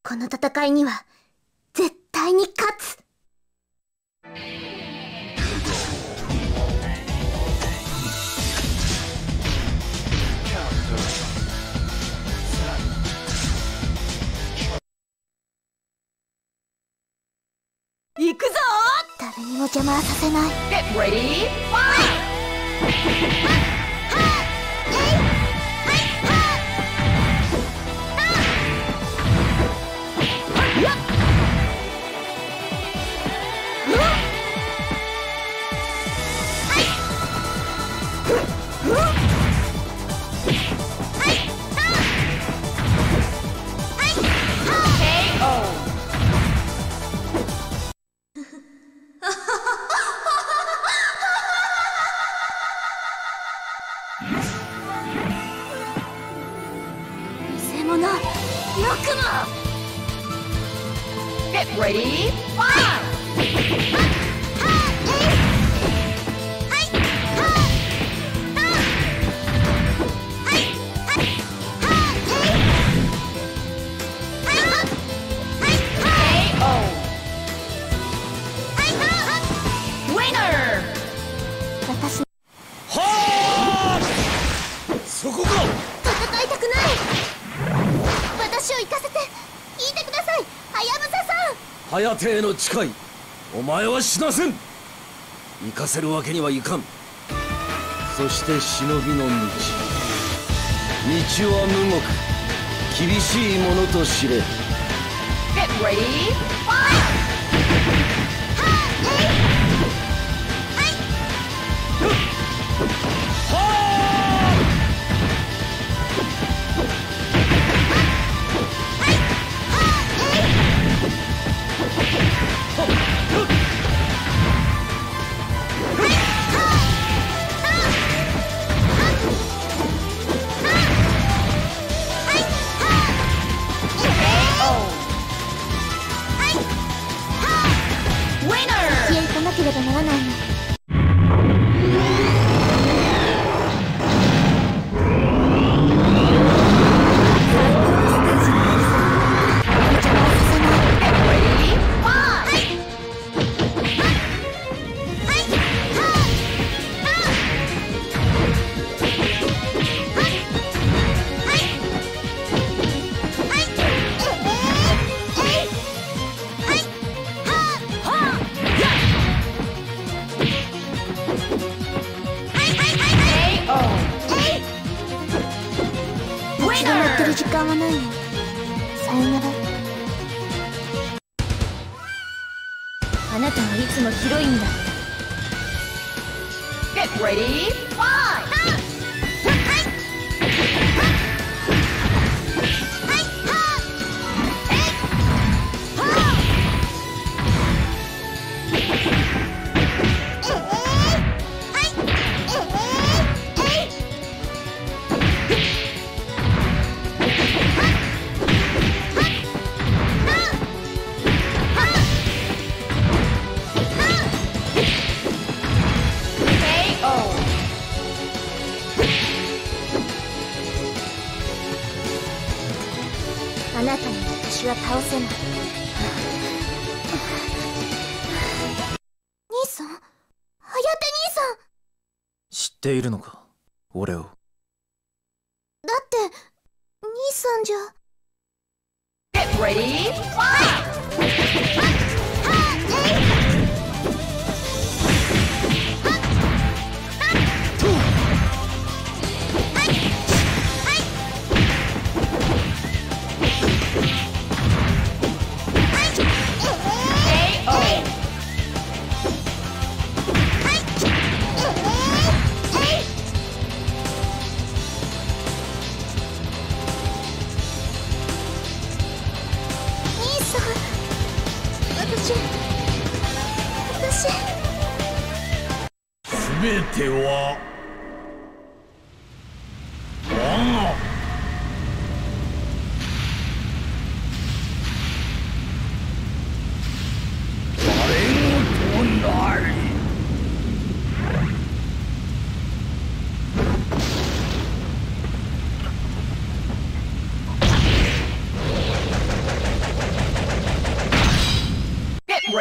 この戦いには絶対に勝つ。行くぞ。誰にも邪魔はさせない。 Get ready, fight! 偽物、よくも。 Get ready, fight! Winner! 私のはあ、そこか。 戦いたくない。私を行かせて。聞いてください、はやぶささん。 颯への誓い、お前は死なせん。行かせるわけにはいかん。そして忍びの道、道は無極、厳しいものと知れ。 Get ready, fight! 消え行かなければならないの。一度乗ってる時間はないの。さよなら。あなたはいつもヒロインだ。 Get ready, fight! あなたに私は倒せない。兄さん、はやて兄さん。 知っているのか、俺を。 だって兄さんじゃ。 Get ready, fight! 兄さん、私。 全ては我が我ごとなり。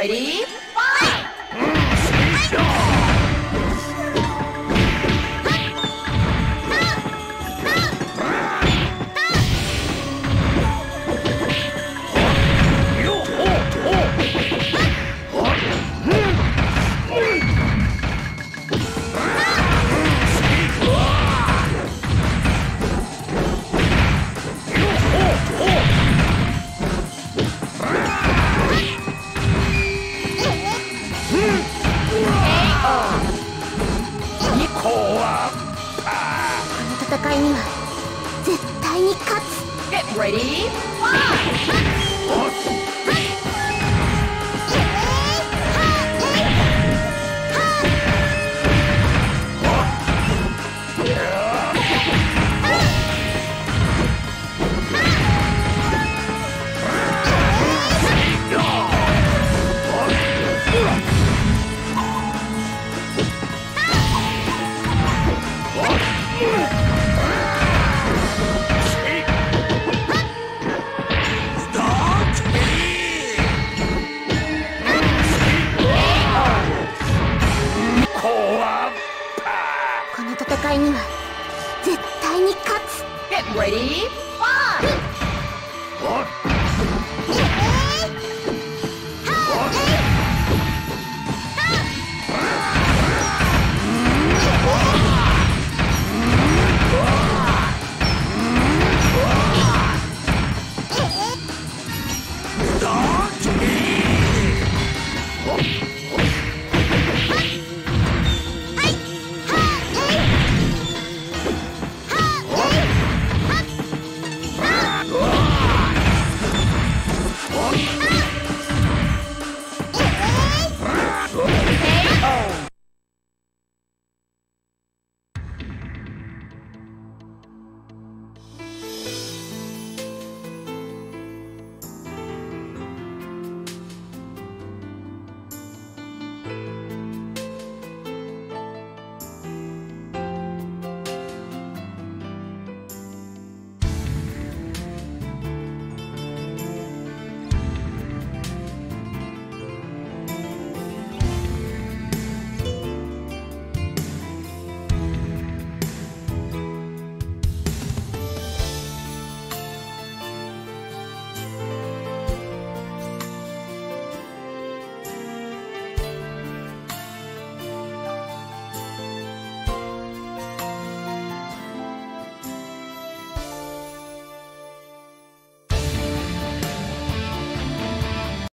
ready, fight! 戦いには絶対に勝つ。 Get ready, fight!